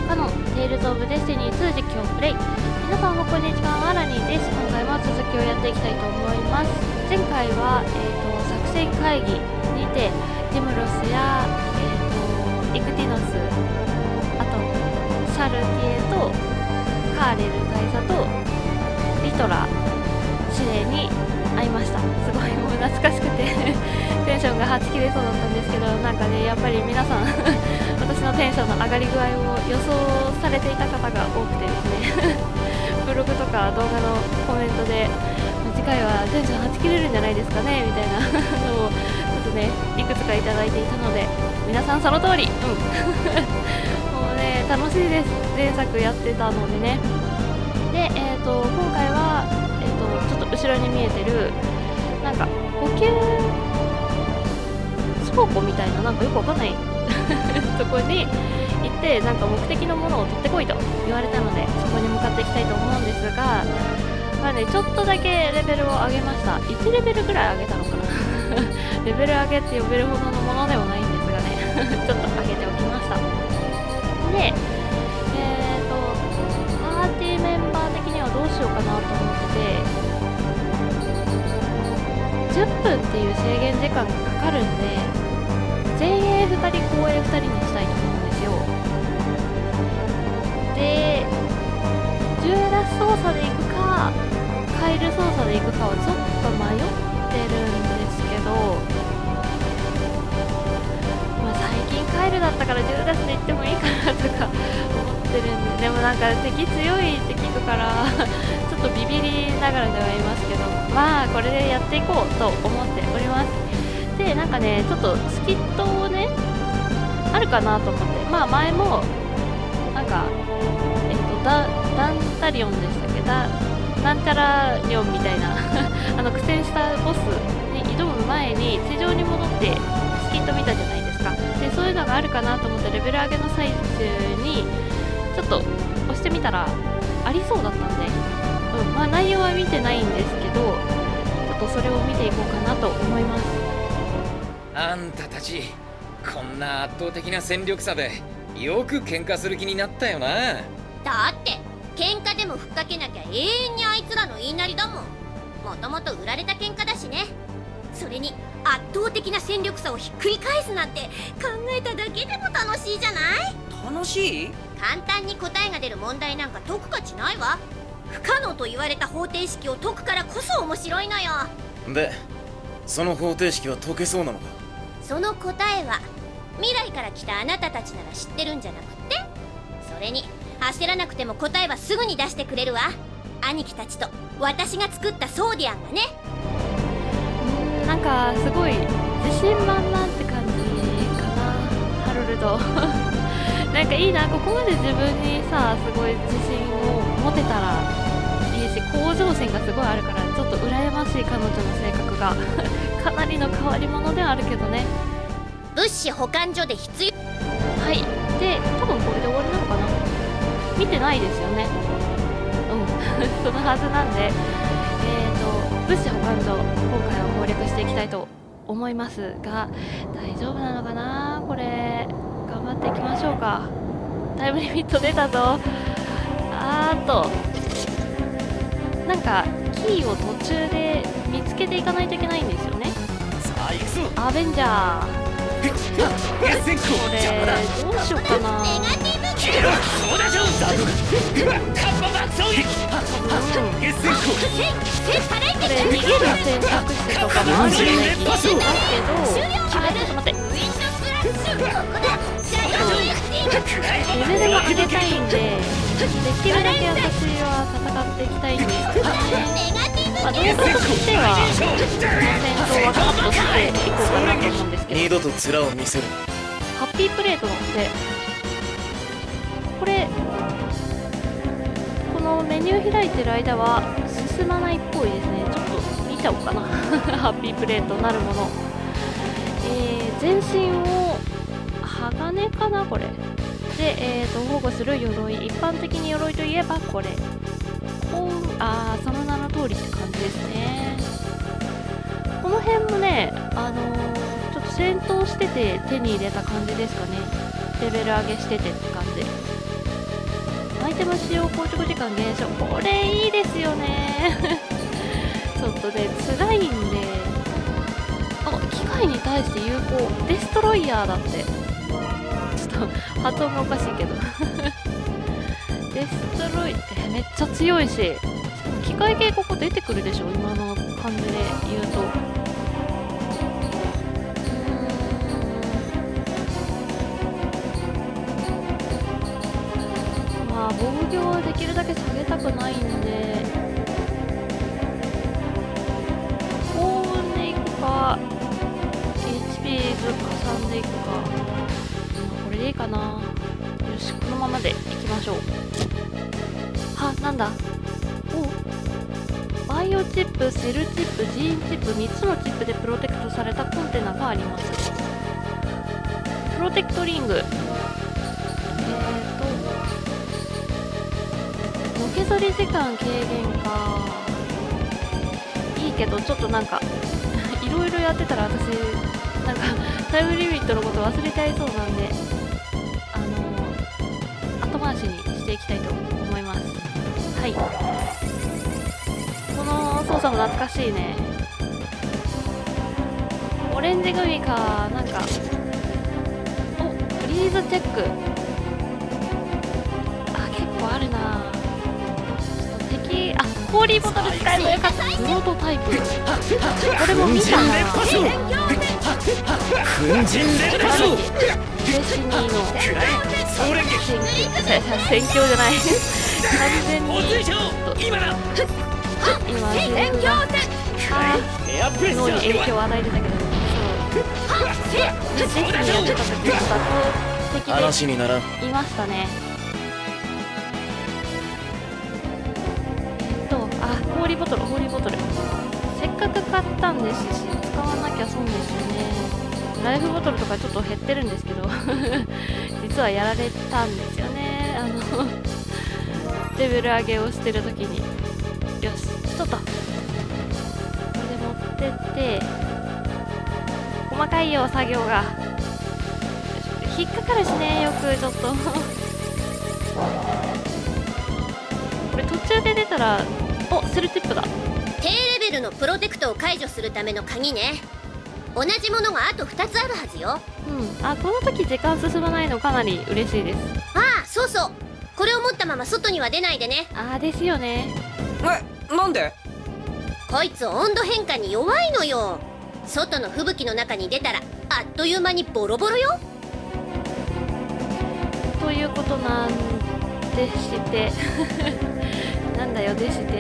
かのテイルズ・オブ・デスティニー2実況プレイ。皆さんもこんにちは、アラニーです。今回も続きをやっていきたいと思います。前回は、作戦会議にてディムロスや、イクティノス、あとシャルティエとカーレル大佐とリトラ司令に会いました。すごいもう懐かしくてテンションがはち切れそうだったんですけど、なんかねやっぱり皆さん私のテンションの上がり具合を予想されていた方が多くてですねブログとか動画のコメントで次回はテンションはち切れるんじゃないですかねみたいなのをちょっとねいくつかいただいていたので、皆さんその通りもうね楽しいです。前作やってたのでね。で、今回は、ちょっと後ろに見えてるなんか補給倉庫みたいな、なんかよくわかんないとこに行ってなんか目的のものを取ってこいと言われたので、そこに向かっていきたいと思うんですが、まあね、ちょっとだけレベルを上げました。1レベルぐらい上げたのかなレベル上げって呼べるほどのものではないんですがねちょっと上げておきました。でパーティーメンバー的にはどうしようかなと思ってて、10分っていう制限時間がかかるんで、前衛2人後衛2人にしたいと思うんですよ。でジュエラス操作でいくかカイル操作でいくかはちょっと迷ってるんですけど、まあ、最近カイルだったからジュエラスでいってもいいかなとか思ってるんで、でもなんか敵強いって聞くからちょっとビビりながらではいますけど、まあこれでやっていこうと思っております。でなんかねちょっとスキットをねあるかなと思って、まあ前もなんかダンタリオンでしたっけ、なんちゃらリオンみたいな苦戦したボスに挑む前に地上に戻ってスキット見たじゃないですか。でそういうのがあるかなと思ってレベル上げの最中にちょっと押してみたらありそうだったんで、まあ内容は見てないんですけど、ちょっとそれを見ていこうかなと思います。 あんたたちこんな圧倒的な戦力差でよく喧嘩する気になったよな。 だって喧嘩でもふっかけなきゃ永遠にあいつらの言いなりだもん。もともと売られた喧嘩だしね。それに圧倒的な戦力差をひっくり返すなんて考えただけでも楽しいじゃない。 楽しい？ 簡単に答えが出る問題なんか解く価値ないわ。不可能と言われた方程式を解くからこそ面白いのよ。 でその方程式は解けそうなのか？ その答えは未来から来たあなたたちなら知ってるんじゃなくって、それに焦らなくても答えはすぐに出してくれるわ。兄貴たちと私が作ったソーディアンがね。 なんかすごい自信満々って感じかな、ハルルドなんかいいな、ここまで自分にさすごい自信を持てたらいいし、向上心がすごいあるから、ちょっと羨ましい彼女の性格がかなりの変わり者ではあるけどね。 物資保管所で必要。 はい、で多分これで終わりなのかな、見てないですよね。そのはずなんで、物資保管所今回は攻略していきたいと思いますが、大丈夫なのかな。これ頑張っていきましょうか。タイムリミット出たぞ。なんかキーを途中で見つけていかないといけないんですよね。 さあ行くぞ。 アベンジャーこれどうしようかな。 ネガティブそうだぞ。ザブカッパ爆走撃。月線これ逃げる選択肢とかもあるような気がしますけど、ちょっと待って、レベルが上げたいんで、できるだけ私は戦っていきたいんですけどね。まあ、動画としてはこの戦闘はカットしていこうかなと思うんですけど、 二度と面を見せる。 ハッピープレートってこれ、このメニュー開いてる間は進まないっぽいですね。ちょっと見ちゃおうかなハッピープレートなるもの、全身を鋼かなこれで、保護する鎧、一般的に鎧といえばこれ、その名の通りって感じですね。この辺もね、ちょっと戦闘してて手に入れた感じですかね。レベル上げしててって感じ。 アイテム使用硬直時間減少、これいいですよねちょっとね辛いんで、あ、機械に対して有効、デストロイヤーだって、ちょっと発音がおかしいけどデストロイめっちゃ強いし、しかも機械系ここ出てくるでしょ、今の感じで言うと。防御はできるだけ下げたくないんで、幸運でいくか HP ずかさんでいくか、これでいいかな。よし、このままでいきましょう。は、なんだ、お、バイオチップ、セルチップ、ジーンチップ、3つのチップでプロテクトされたコンテナがあります。プロテクトリング、のけぞり時間軽減か、いいけどちょっとなんかいろいろやってたら私なんかタイムリミットのこと忘れちゃいそうなんで、後回しにしていきたいと思います。はい、この操作も懐かしいね。オレンジグミか、なんか、お、フリーズチェック、あ、結構あるな。あ、氷ボトル使えばよかった。フロートタイプ、これも見たな。 粉塵連発デスティニーの戦況じゃない完全に今だ。 今セリフが脳に影響を与えてたけど、そうデスティニーやってた時の打倒的で話にならん。 いましたね。氷ボトル、氷ボトル、せっかく買ったんですし使わなきゃ損ですよね。ライフボトルとかちょっと減ってるんですけど実はやられたんですよね、レベル上げをしてる時に。よし、ちょっとこれ持ってって、細かいよ作業が、引っかかるしね、よくちょっとこれ途中で出たら、お、セルチップだ。 低レベルのプロテクトを解除するための鍵ね。同じものがあと2つあるはずよ。 うん、あ、この時時間進まないのかなり嬉しいです。 ああ、そうそう、これを持ったまま外には出ないでね。 あーですよね。 なんで？ こいつ温度変化に弱いのよ。外の吹雪の中に出たらあっという間にボロボロよ。 ということなんでしてなんだよでしてって。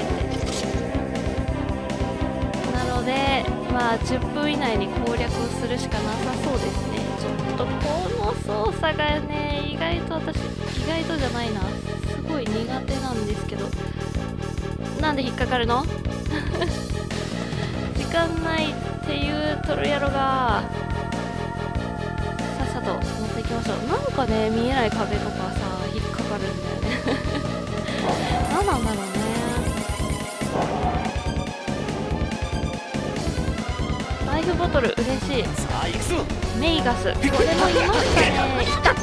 なのでまあ10分以内に攻略をするしかなさそうですね。ちょっとこの操作がね、意外とじゃないな、すごい苦手なんですけど、なんで引っかかるの時間ないっていうトルヤロが、さっさと持っていきましょう。なんかね、見えない壁とかさ引っかかるんだよね何なんだろうね。ライフボトル嬉しい。 さあ行くぞ。 メイガス、これもいましたね。いた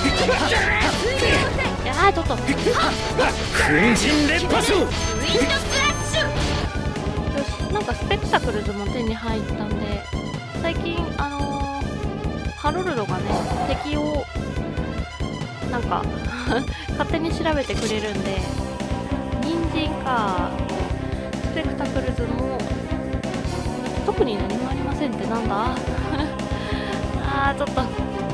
いやー、ちょっと粉塵連発。 ウィンドスラッシュ。 よし、なんかスペクタクルズも手に入ったんで、最近ハロルドがね、敵をなんか勝手に調べてくれるんで、人参かスペクタクルズも特に何もありませんってなんだあー、ちょっと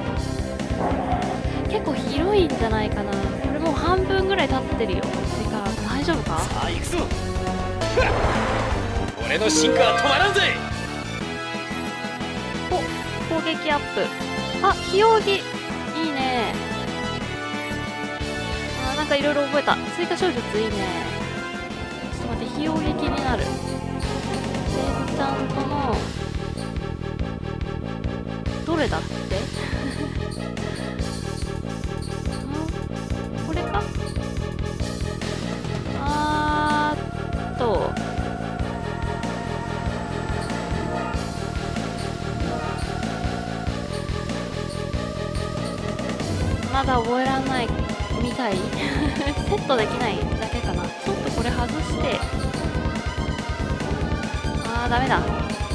結構広いんじゃないかな。これもう半分ぐらい経ってるよ時間。大丈夫か。 さあ行くぞ。俺の進化は止まらんぜ。 お、攻撃アップ。あ、非容疑いいね。あ、なんかいろいろ覚えた。追加小術いいね。ちょっと待って、非容撃になる。センチャントのどれだってこれか。まだ覚えらんないみたいセットできないだけかな。ちょっとこれ外して、あーダメだ。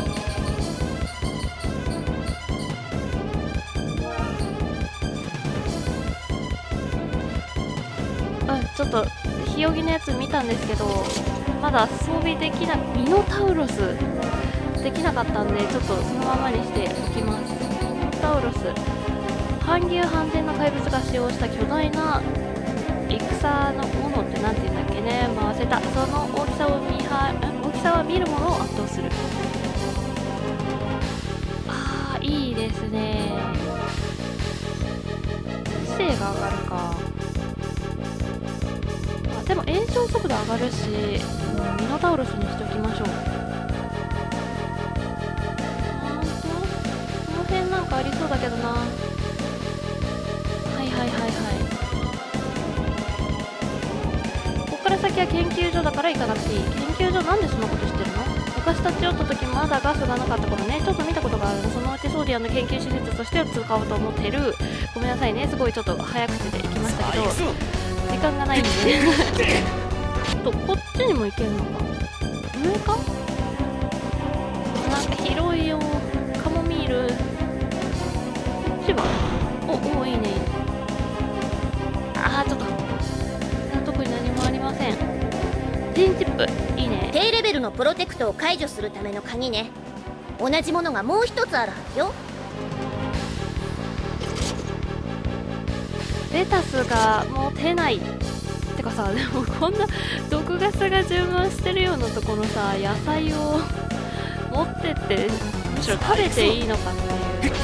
ちょっとひよぎのやつ見たんですけど、まだ装備できなミノタウロスできなかったんで、ちょっとそのままにしておきます。ミノタウロス、半牛半前の怪物が使用した巨大な戦のものってなんて言うんだっけね、回せた。その大きさは見るものを圧倒する。あーいいですね。知性が上がるか。でも炎症速度上がるし、ミノタウロスにしておきましょう。この辺なんかありそうだけどな。はいはいはいはい。ここから先は研究所だから行かなくていい。研究所なんでそんなことしてるの？昔立ち寄った時まだガスがなかった頃ね、ちょっと見たことがあるの。そのうちソーディアンの研究施設として使おうと思ってる。ごめんなさいね、すごいちょっと早口で行きましたけど、時間がないんでこっちにも行けるのか。上かなんか広いよ。カモミール。こっちはおいいねいいね。あーちょっと特に何もありません。ジンチップいいね。 低レベルのプロテクトを解除するための鍵ね。同じものがもう一つあるはずよ。 レタスが持てないてかさ、でもこんな毒ガスが充満してるようなところさ、野菜を持ってってむしろ食べていいのかっていう。よ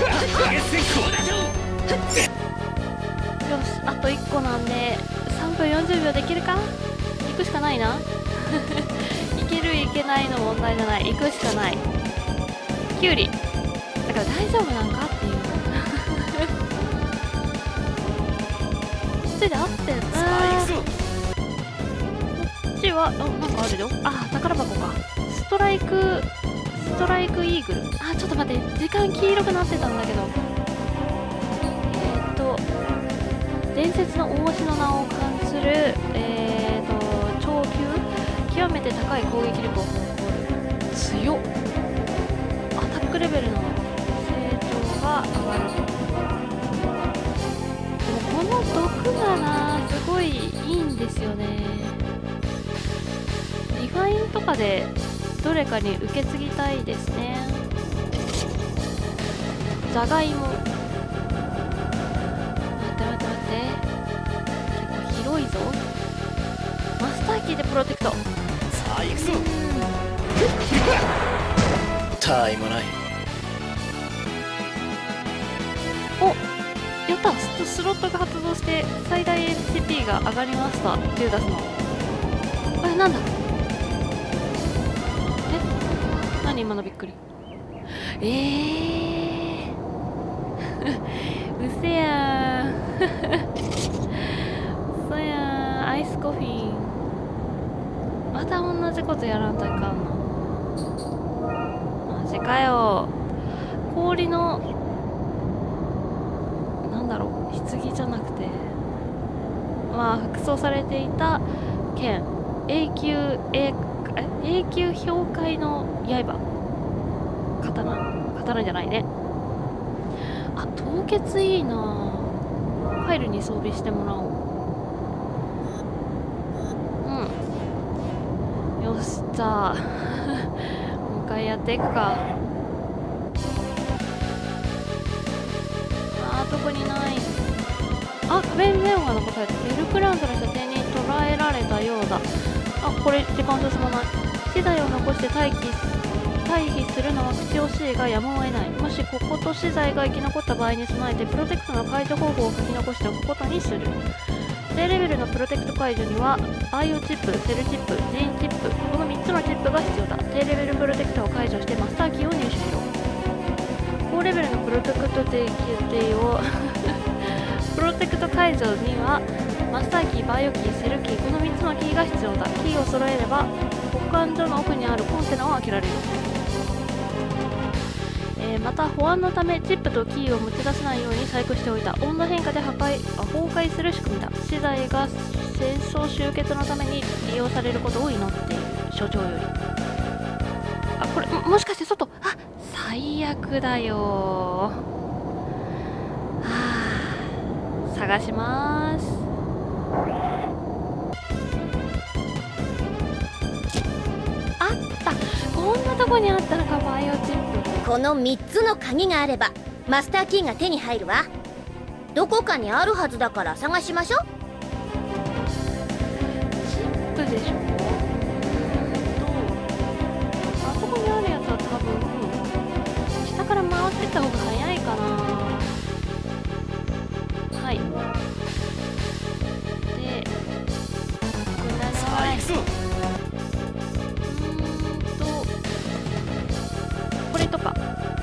し、あと1個なんで3分40秒できるか。行くしかないな。いけるいけないの問題じゃない、行くしかない。キュウリだから大丈夫なんかっていう。こっちで合ってんな。こっちはなんかあるよ。あ、宝箱か。ストライクイーグル。あ、ちょっと待って、時間黄色くなってたんだけど。伝説の大星の名を冠する超級、極めて高い攻撃力を誇る。強っ。アタックレベルの成長が上がると。この毒がな、すごいいいんですよね。リファインとかでどれかに受け継ぎたいですね。じゃがいも。待って待って待って、結構広いぞ。マスターキーでプロテクト。さあ行くぞ。タイもない。 やった、スロットが発動して最大 HP が上がりました。ジューダスのあれなんだ。何今のびっくり。うせやーそやー、アイスコフィーまた同じことやらんといかんの。マジかよ。氷のなんだろう、棺じゃなくて、まあ服装されていた剣、永久氷塊の刃、刀じゃないね。あ、凍結いいな。ファイルに装備してもらおう。よし、じゃあもう一回やっていくか。どこにない。あ、壁にネオンが残されて、ベルクラウンドの射程に捉えられたようだ。あ、これ時間進まない。資材を残して退避するのは口惜しいがやむを得ない。もしここと資材が生き残った場合に備えてプロテクトの解除方法を書き残しておくことにする。低レベルのプロテクト解除にはバイオチップ、セルチップ、ジーンチップ、この3つのチップが必要だ。低レベルプロテクトを解除してマスターキーを入手しろ。高レベルのプロテクト定期をプロテクト解除にはマスターキー、バイオキー、セルキー、この3つのキーが必要だ。キーを揃えれば保管所の奥にあるコンテナを開けられる。 また保安のためチップとキーを持ち出せないように細工しておいた。温度変化で崩壊する仕組みだ。資材が戦争終結のために利用されることを祈っている。所長より。あ、これ もしかして外。あ、最悪だよ。はあ、探します。あった、こんなとこにあったのか。バイオチップ。 この3つの鍵があればマスターキーが手に入るわ。どこかにあるはずだから探しましょう。 チップでしょ。あそこにあるやつは多分下から回ってった方が早いかな。はい。で、これだな。これとか。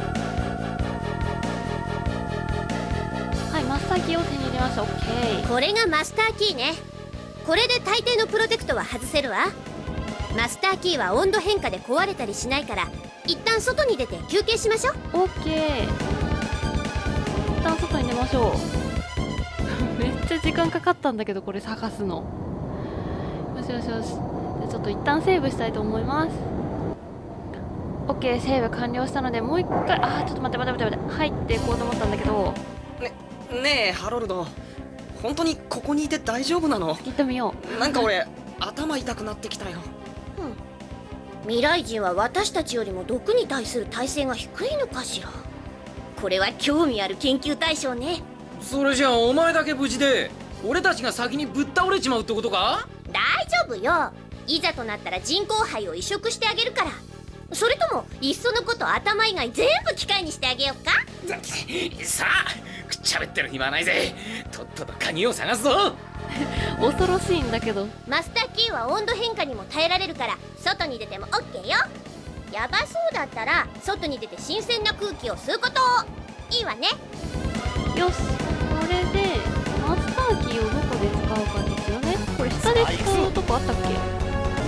はい、マスターキーを手に入れました。オッケー。 これがマスターキーね。これで大抵のプロテクトは外せるわ。マスターキーは温度変化で壊れたりしないから、一旦外に出て休憩しましょう。 オッケー。一旦外に出ましょう。めっちゃ時間かかったんだけど、これ探すの。よしよしよし。じゃあちょっと一旦セーブしたいと思います。オッケー、セーブ完了したので、もう一回、ちょっと待って。入っていこうと思ったんだけど。 ねえハロルド、本当にここにいて大丈夫なの？ 行ってみよう。 なんか俺頭痛くなってきたよ。 未来人は私たちよりも毒に対する耐性が低いのかしら。これは興味ある研究対象ね。 それじゃあお前だけ無事で俺たちが先にぶっ倒れちまうってことか？ 大丈夫よ。いざとなったら人工肺を移植してあげるから。それともいっそのこと頭以外全部機械にしてあげようか。 さあ喋ってる暇はないぜ。とっとと鍵を探すぞ。 恐ろしいんだけど。 マスターキーは温度変化にも耐えられるから外に出ても OK よ。やばそうだったら外に出て新鮮な空気を吸うこと。いいわね。 よし、これでマスターキーをどこで使うかですよね。これ下で使うとこあったっけ？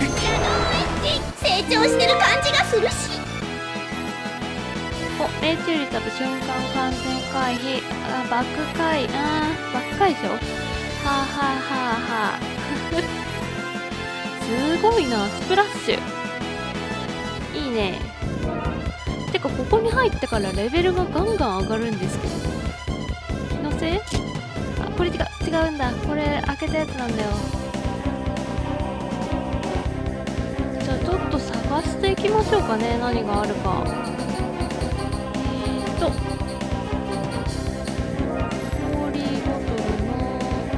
成長してる感じがするし。 お、命中率アップ、瞬間感染回避、バック回、バック回避。はあすごいな、スプラッシュいいね。てかここに入ってからレベルがガンガン上がるんですけど、気のせい？これ違うんだ。これ開けたやつなんだよ。じゃあちょっと探していきましょうかね、何があるか。氷ボトルの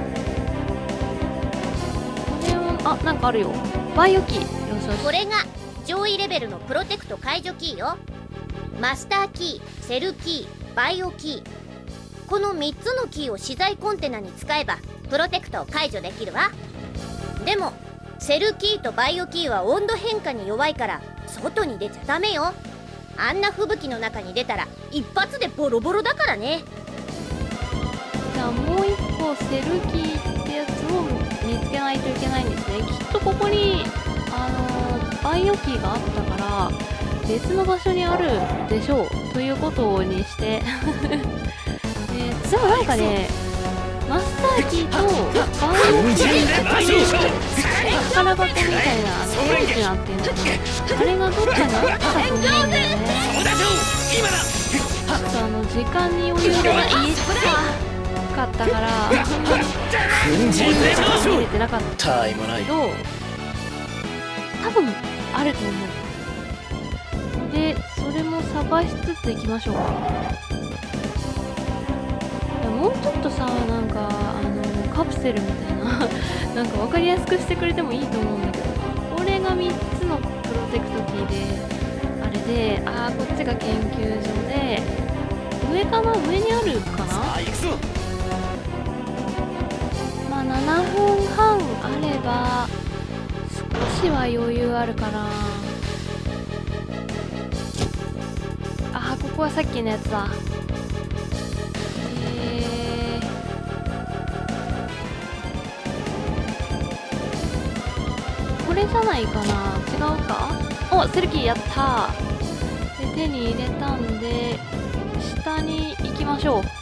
これはなんかあるよ。バイオキー。よしよし。 これが上位レベルのプロテクト解除キーよ。マスターキー、セルキー、バイオキー、この3つのキーを資材コンテナに使えばプロテクトを解除できるわ。でもセルキーとバイオキーは温度変化に弱いから外に出ちゃダメよ。あんな吹雪の中に出たら一発でボロボロだからね。 じゃあもう一個セルキーってやつを見つけないといけないんですね。きっとここにバイオキーがあったから別の場所にあるでしょうということにしてでもなんかね、マスターキーとバイオキー宝箱みたいなエンジンっていうのかな、あれがどっかにあったと思うんだよね。ちょっと時間に余裕がないかったから見れてなかったけど、多分あると思う。でそれも探しつついきましょうか。もうちょっとさ、なんかカプセルみたいななんか分かりやすくしてくれてもいいと思うんだけど、これが3つのプロテクトキーであれで、こっちが研究所で、上かな、上にあるかな。まあ7分半あれば少しは余裕あるかな。ここはさっきのやつだ。これじゃないかな、違うか。お、セルキーやったー。で手に入れたんでましょう。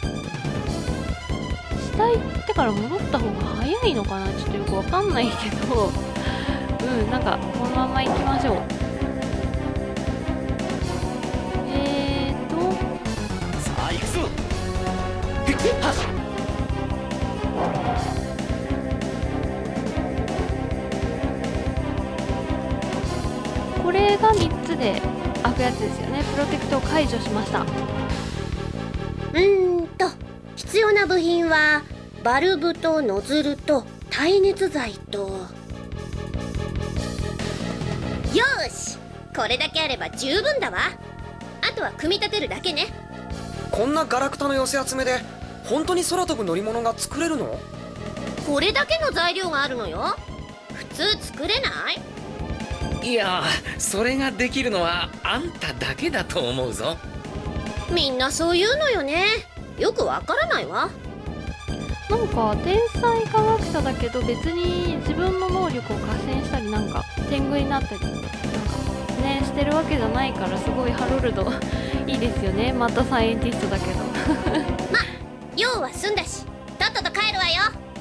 下行ってから戻った方が早いのかな、ちょっとよくわかんないけどなんかこのまま行きましょう。 さあ行くぞ。 これが3つで開くやつですよね。プロテクトを解除しました。 必要な部品はバルブとノズルと耐熱材と。よーし、これだけあれば十分だわ。あとは組み立てるだけね。 こんなガラクタの寄せ集めで本当に空飛ぶ乗り物が作れるの？ これだけの材料があるのよ。普通作れない？ いや、それができるのはあんただけだと思うぞ。 みんなそう言うのよね。よくわからないわ。 なんか天才科学者だけど別に自分の能力を過信したりなんか天狗になったりなんかねしてるわけじゃないから、すごいハロルドいいですよね。またサイエンティストだけど用は済んだし、とっとと帰るわ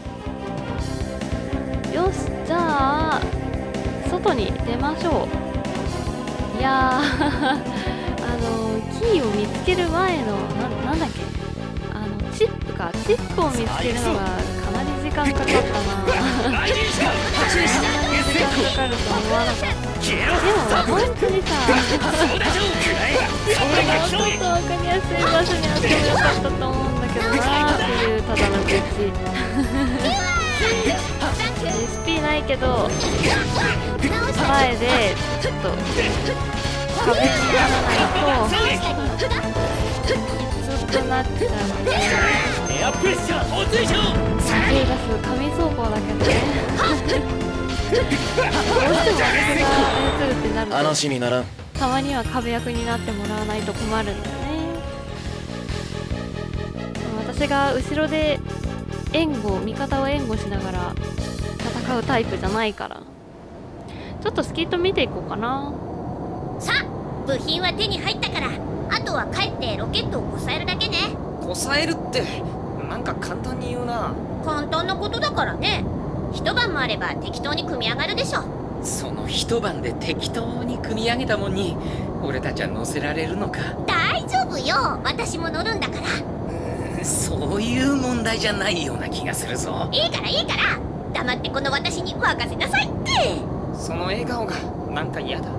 よ。 よし、じゃあ外に出ましょう。いやーキーを見つける前のなんだっけ、チップを見つけるのがかなり時間かかったな時間かかると思わなかった。でも本当にさちょっと分かりやすい場所にあってもよかったと思うんだけどなーっていうただの愚痴SP ないけど前でちょっと壁にならないときつくなっちゃうんで、 エアプレッシャー放水場。 手出す紙走行だけどねどうしても私が操るってなると話にならん。 たまには壁役になってもらわないと困るんだよね。私が後ろで味方を援護しながら戦うタイプじゃないから、ちょっとスキット見ていこうかな。 さあ、部品は手に入ったから、あとは帰ってロケットをこさえるだけね。 こさえるってなんか簡単に言うな。 簡単なことだからね。一晩もあれば適当に組み上がるでしょ。 その一晩で適当に組み上げたもんに俺たちは乗せられるのか。 大丈夫よ、私も乗るんだから。 そういう問題じゃないような気がするぞ。 いいから黙ってこの私に任せなさいって。 その笑顔がなんか嫌だ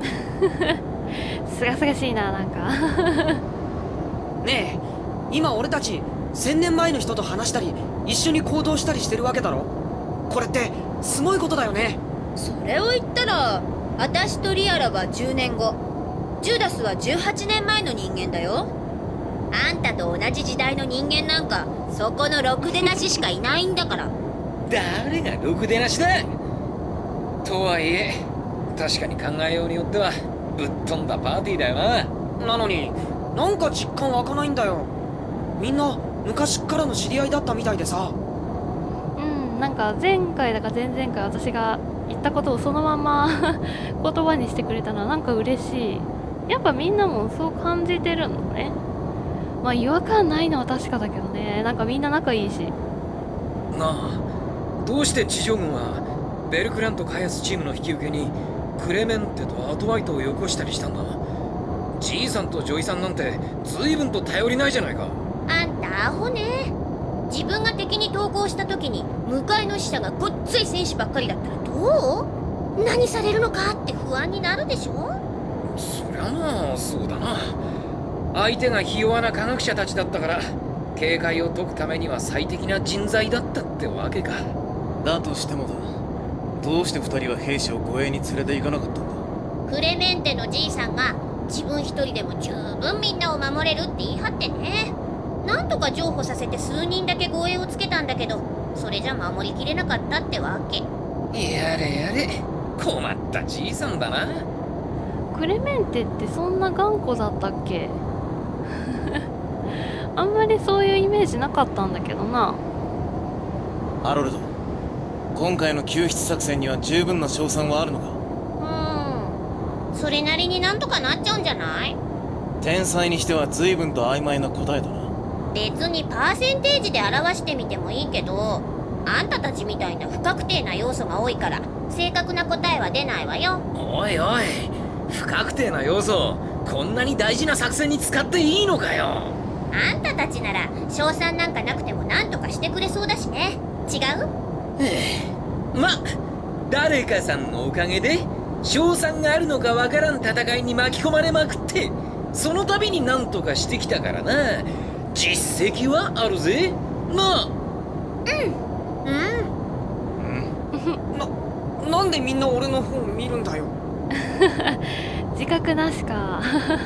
すがすがしいな、なんかねえ、今俺たち1000年前の人と話したり一緒に行動したりしてるわけだろ。これってすごいことだよね。 それを言ったら私とリアラは10年後、ジューダスは18年前の人間だよ。 あんたと同じ時代の人間なんかそこのろくでなししかいないんだから。 誰がろくでなしだ。とはいえ確かに考えようによってはぶっ飛んだパーティーだよな。 なのになんか実感湧かないんだよ。みんな昔っからの知り合いだったみたいでさ。 なんか前回だか前々回私が言ったことをそのまま言葉にしてくれたのはなんか嬉しい。やっぱみんなもそう感じてるのね。まあ違和感ないのは確かだけどね、なんかみんな仲いいし。 なあ、どうして地上軍はベルクラント開発チームの引き受けにクレメンテとアトワイトをよこしたりしたんだ。じいさんとジョイさんなんて随分と頼りないじゃないか。 あんたアホね。自分が敵に投降した時に向かいの死者がごっつい戦士ばっかりだったらどう？何されるのかって不安になるでしょ。 そりゃな、そうだな。相手がひ弱な科学者たちだったから警戒を解くためには最適な人材だったってわけか。 だとしてもだ、どうして2人は兵士を護衛に連れて行かなかったんだ。 クレメンテのじいさんが自分一人でも十分みんなを守れるって言い張ってね。なんとか譲歩させて数人だけ護衛をつけたんだけど、それじゃ守りきれなかったってわけ。 やれやれ、困ったじいさんだな。 クレメンテってそんな頑固だったっけあんまりそういうイメージなかったんだけどな。 ハロルド、今回の救出作戦には十分な勝算はあるのか。 それなりになんとかなっちゃうんじゃない？ 天才にしては随分と曖昧な答えだな。 別にパーセンテージで表してみてもいいけど、あんたたちみたいな不確定な要素が多いから正確な答えは出ないわよ。 おいおい、不確定な要素こんなに大事な作戦に使っていいのかよ。 あんたたちなら賞賛なんかなくても何とかしてくれそうだしね。違う？ ま、誰かさんのおかげで賞賛があるのかわからん戦いに巻き込まれまくって、その度に何とかしてきたからな。実績はあるぜなあ。 なんでみんな俺の方見るんだよ。 自覚なしか。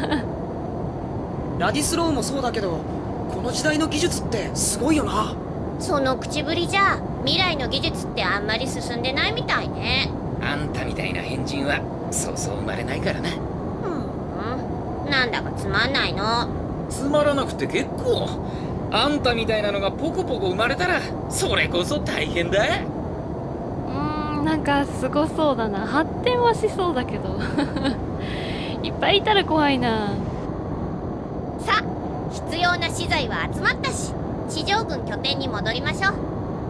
ラディスローもそうだけど、この時代の技術ってすごいよな。 その口ぶりじゃ未来の技術ってあんまり進んでないみたいね。 あんたみたいな変人はそうそう生まれないからな。 なんだかつまんないの。 つまらなくて結構。あんたみたいなのがポコポコ生まれたらそれこそ大変だ。 なんかすごそうだな。発展はしそうだけどいっぱいいたら怖いな。 さあ、必要な資材は集まったし、地上軍拠点に戻りましょ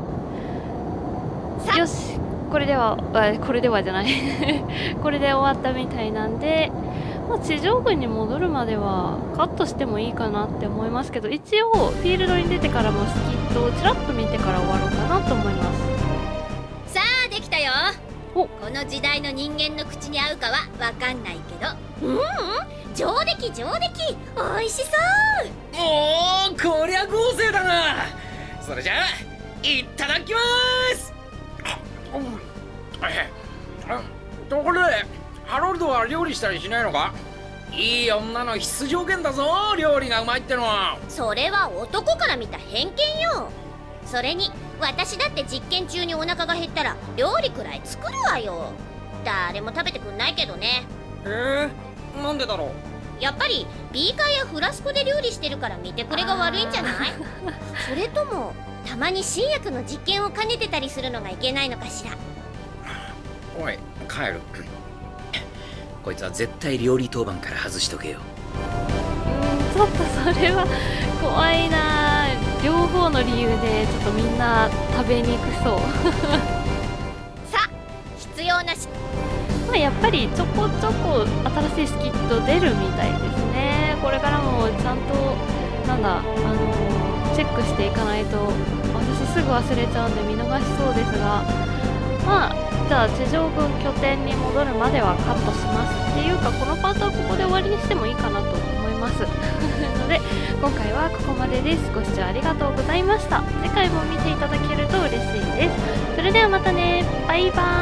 う。 よし、これではじゃないこれで終わったみたいなんで、地上軍に戻るまではカットしてもいいかなって思いますけど、一応フィールドに出てからもスキットをちらっと見てから終わろうかなと思います。 さあできたよ。 お、 この時代の人間の口に合うかはわかんないけど、 上出来上出来、おいしそう。 おー、こりゃ豪勢だな。それじゃあいただきまーす。ところでハロルドは料理したりしないのか？いい女の必須条件だぞ、料理がうまいってのは。 それは男から見た偏見よ。それに私だって実験中にお腹が減ったら料理くらい作るわよ。誰も食べてくんないけどね。 なんでだろう。 やっぱりビーカーやフラスコで料理してるから見てくれが悪いんじゃない？それともたまに新薬の実験を兼ねてたりするのがいけないのかしら。 おい、帰る。こいつは絶対料理当番から外しとけよ。 ちょっとそれは怖いな。両方の理由でちょっとみんな食べにくそうさあ、必要なし。 やっぱりちょこちょこ新しいスキット出るみたいですね。これからもちゃんとチェックしていかないと私すぐ忘れちゃうんで見逃しそうですが、じゃあ地上軍拠点に戻るまではカットしますっていうか、このパートはここで終わりにしてもいいかなと思いますので今回はここまでです。ご視聴ありがとうございました。次回も見ていただけると嬉しいです。それではまたね、バイバーイ。